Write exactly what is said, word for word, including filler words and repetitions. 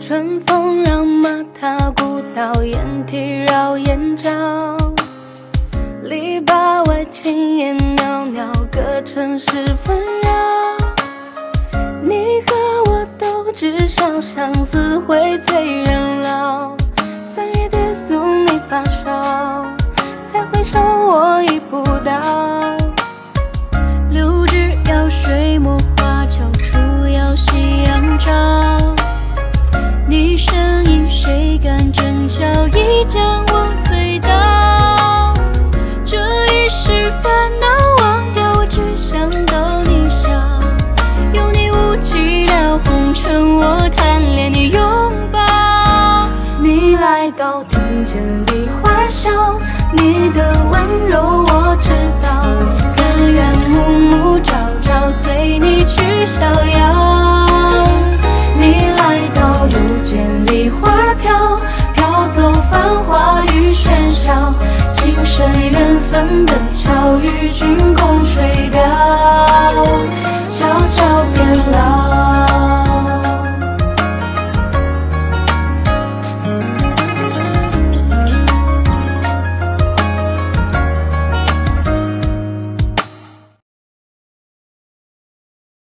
春风让马踏古道，雁啼绕眼角。篱笆外轻烟袅袅，歌城市纷扰。你和我都知晓，相思会催人老。三月跌送你发梢，才回首我已不到。 六枝摇水墨花桥，初遥夕阳照。你身影谁敢争巧，已将我醉倒。这一世烦恼忘掉，我只想到你笑。有你无寂寥红尘，我贪恋你拥抱。 你来到庭前梨花笑，你的温柔我知道。甘愿暮暮朝朝，随你去逍遥。你来到又见梨花飘，飘走繁华与喧嚣。情深缘分的巧，与君共